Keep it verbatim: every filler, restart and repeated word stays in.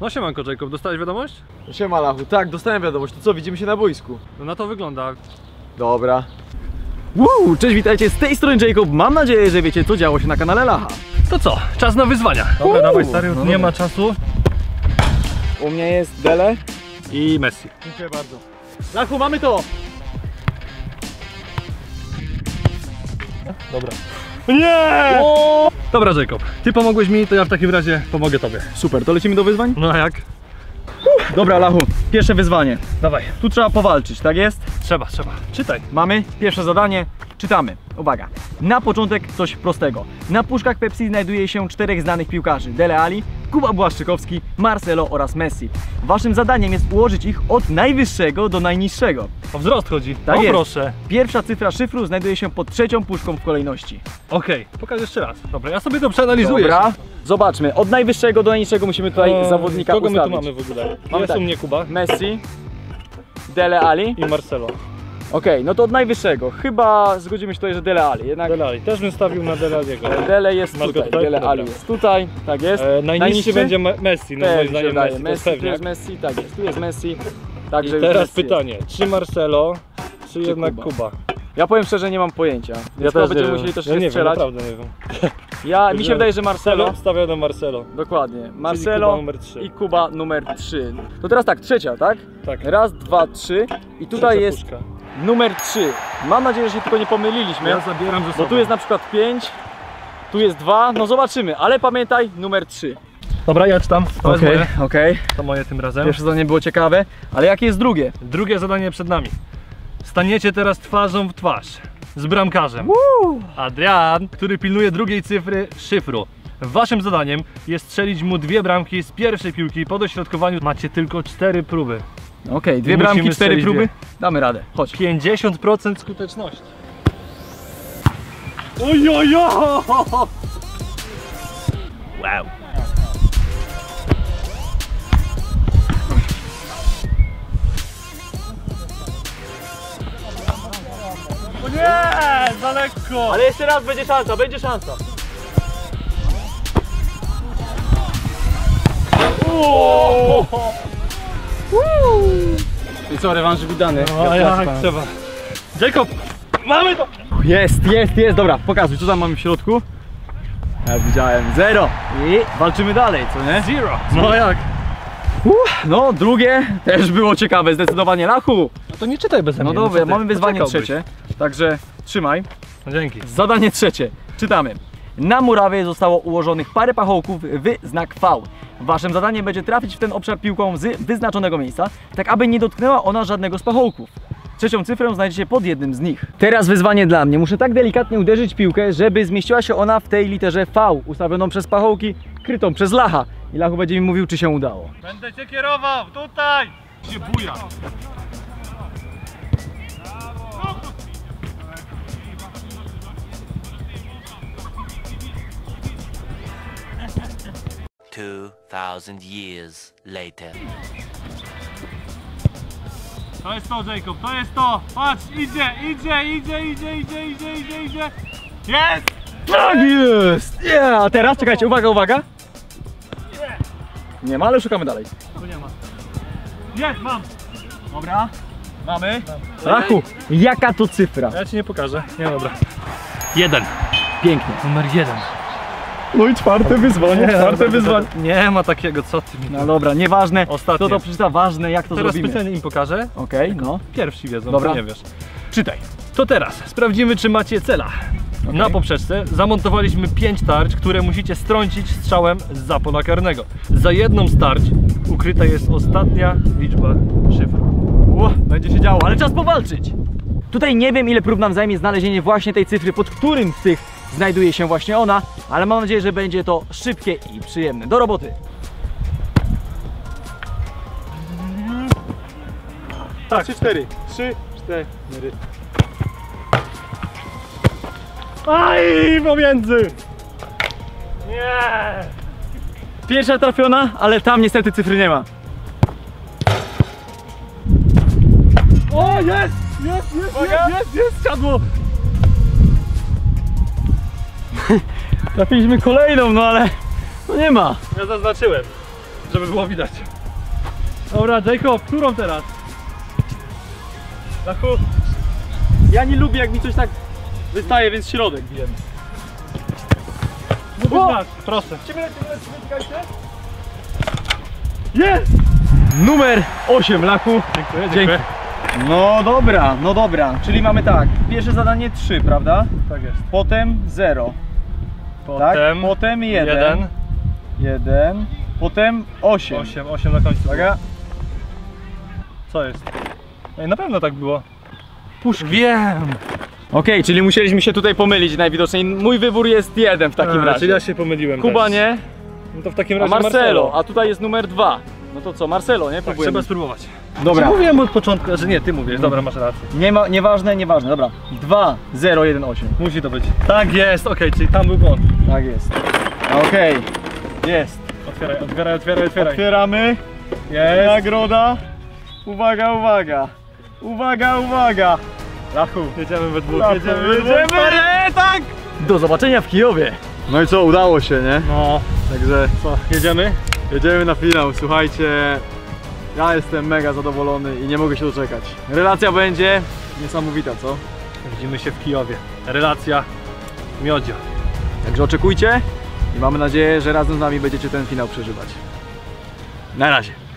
No siemanko Jacob, dostałeś wiadomość? Siema Lachu, tak, dostałem wiadomość. To co, widzimy się na boisku? No na to wygląda. Dobra. Woo, cześć, witajcie, z tej strony Jacob. Mam nadzieję, że wiecie, co działo się na kanale Lacha. To co? Czas na wyzwania. Dobra, Uuu, dawaj stary, no nie dobra. ma czasu. U mnie jest Dele. I Messi. Dziękuję bardzo. Lachu, mamy to! Dobra. Nie! O! Dobra Jacob, ty pomogłeś mi, to ja w takim razie pomogę tobie. Super, to lecimy do wyzwań? No a jak? Dobra Lachu, pierwsze wyzwanie. Dawaj. Tu trzeba powalczyć, tak jest? Trzeba, trzeba. Czytaj. Mamy pierwsze zadanie, czytamy. Uwaga, na początek coś prostego. Na puszkach Pepsi znajduje się czterech znanych piłkarzy: Dele Alli, Kuba Błaszczykowski, Marcelo oraz Messi. Waszym zadaniem jest ułożyć ich od najwyższego do najniższego. O wzrost chodzi. Tak o jest. proszę. Pierwsza cyfra szyfru znajduje się pod trzecią puszką w kolejności. Okej, okay. Pokaż jeszcze raz. Dobra, ja sobie to przeanalizuję. Dobra, zobaczmy, od najwyższego do najniższego musimy tutaj Eee, zawodnika kogo ustawić. my tu mamy w ogóle? Mamy Jest tak. u mnie Kuba Messi, Dele Alli. i Marcelo. Okej, okay, no to od najwyższego. Chyba zgodzimy się tutaj, że Dele Alli. Jednak Dele Alli. Też bym stawił na Dele Alliego. Dele jest Masz go tutaj, tutaj? Dele Dobra. Alli jest tutaj, tak jest. E, najniższy, Najniższy? będzie Me Messi, no moim Też mi się zdaniem wydaje. Messi, Messi, to tu jest Messi, tak jest, tu jest Messi. Także I teraz Messi pytanie, czy Marcelo, czy, jednak Kuba? Kuba? Ja powiem szczerze, nie mam pojęcia. Więc chyba będziemy musieli też ja nie wiem, strzelać. naprawdę nie wiem. Ja, mi się wydaje, że Marcelo. Stawiam, stawiam do Marcelo. Dokładnie. Kuba Marcelo numer trzy. i Kuba numer trzy. To teraz tak, trzecia, tak? Tak. Raz, dwa, trzy. I tutaj Trzecia jest puszka. numer trzy. Mam nadzieję, że się tylko nie pomyliliśmy. Ja zabieram ze Bo sobą. tu jest na przykład pięć, tu jest dwa, no zobaczymy, ale pamiętaj, numer trzy. Dobra, ja czytam. To jest Okej, moje. okej. To moje tym razem. Pierwsze zadanie było ciekawe, ale jakie jest drugie? Drugie zadanie przed nami. Staniecie teraz twarzą w twarz z bramkarzem. Woo! Adrian, który pilnuje drugiej cyfry szyfru. Waszym zadaniem jest strzelić mu dwie bramki z pierwszej piłki. Po dośrodkowaniu macie tylko cztery próby. Okej, dwie Musimy bramki, cztery strzelić próby. dwie. Damy radę, chodź. pięćdziesiąt procent skuteczności. Ojojo! Wow. O nie, za lekko. Ale jeszcze raz będzie szansa, będzie szansa. O! I co, rewanż wydany? No jak trzeba. Jacob, mamy to! Jest, jest, jest, dobra, pokazuj, co tam mamy w środku. Ja widziałem, zero. I walczymy dalej, co nie? Zero. No jak? Uff, no, drugie też było ciekawe, zdecydowanie. Lachu! No to nie czytaj bez mnie. No dobra, co ty? mamy wyzwanie Poczekałbyś. trzecie, także trzymaj. No dzięki. Zadanie trzecie, czytamy. Na murawie zostało ułożonych parę pachołków w znak V. Waszym zadaniem będzie trafić w ten obszar piłką z wyznaczonego miejsca, tak aby nie dotknęła ona żadnego z pachołków. Trzecią cyfrę znajdziecie pod jednym z nich. Teraz wyzwanie dla mnie. Muszę tak delikatnie uderzyć piłkę, żeby zmieściła się ona w tej literze V, ustawioną przez pachołki, krytą przez Lacha. I Lachu będzie mi mówił, czy się udało. Będę cię kierował, tutaj! Się buja. Two thousand years later. To jest to, Jacob, to jest to! Patrz, idzie, idzie, idzie, idzie, idzie, idzie, idzie, idzie! Jest! Tak jest! Yeah! A teraz czekajcie, uwaga, uwaga! Nie ma, ale szukamy dalej. Tu nie ma. Jest, mam! Dobra, mamy. Lachu, jaka to cyfra? Ja ci nie pokażę. Nie, dobra. Jeden. Pięknie. Numer jeden. No i czwarte wyzwanie, czwarte wyzwanie. Nie ma takiego, co ty mi. No dobra, nieważne, Ostatnie. kto to przeczyta, ważne jak to Teraz zrobimy. specjalnie im pokażę. Okej, okay, no. Pierwsi wiedzą, Dobra. to nie wiesz. Czytaj. To teraz sprawdzimy, czy macie cela. Okay. Na poprzeczce zamontowaliśmy pięć tarcz, które musicie strącić strzałem zza pola karnego. Za jedną z tarcz ukryta jest ostatnia liczba szyfru. Ło, będzie się działo, ale czas powalczyć. Tutaj nie wiem, ile prób nam zajmie znalezienie właśnie tej cyfry, pod którym z tych znajduje się właśnie ona, ale mam nadzieję, że będzie to szybkie i przyjemne. Do roboty. Tak, trzy, cztery. Trzy, cztery. Aj, pomiędzy! Nie! Pierwsza trafiona, ale tam niestety cyfry nie ma. O, jest! Jest, jest, jest, jest, jest, siadło! Trafiliśmy kolejną, no ale no nie ma. Ja zaznaczyłem. żeby było widać. Dobra, Jacob, którą teraz? Lachu? Ja nie lubię, jak mi coś tak wystaje, więc środek bijemy. Mówisz O! nasz, proszę. Jest! Numer osiem, Lachu. Dziękuję, Dzięki. dziękuję. No dobra, no dobra. Czyli mamy tak, pierwsze zadanie trzy, prawda? Tak jest. Potem zero. Tak? Potem, Potem jeden. jeden. jeden. Potem osiem. osiem, osiem na końcu. Uwaga. Co jest? Ej, na pewno tak było. Puszki. Wiem. Okej, czyli musieliśmy się tutaj pomylić najwidoczniej. Mój wybór jest jeden w takim A, razie. Czyli ja się pomyliłem. Kuba teraz. nie, No to w takim a razie Marcelo, a tutaj jest numer dwa. No to co, Marcelo, nie? Tak, Próbujemy. trzeba spróbować. Dobra. Czy mówiłem od początku, że nie, ty mówisz, dobra, masz rację. Nie ma, nieważne, nieważne, dobra. dwa, zero, jeden, osiem. Musi to być. Tak jest, okej, czyli tam był błąd. Tak jest. Okej. Jest. Otwieraj, otwieraj, otwieraj, otwieraj. Otwieramy. Jest. Nagroda. Uwaga, uwaga. Uwaga, uwaga. Lachu. Jedziemy we dwóch, Lachu, jedziemy we dwóch. jedziemy, tak! Do zobaczenia w Kijowie. No i co, udało się, nie? No, Także co, jedziemy? jedziemy na finał, słuchajcie. Ja jestem mega zadowolony i nie mogę się doczekać. Relacja będzie niesamowita, co? Widzimy się w Kijowie. Relacja Miodzio. Także oczekujcie i mamy nadzieję, że razem z nami będziecie ten finał przeżywać. Na razie.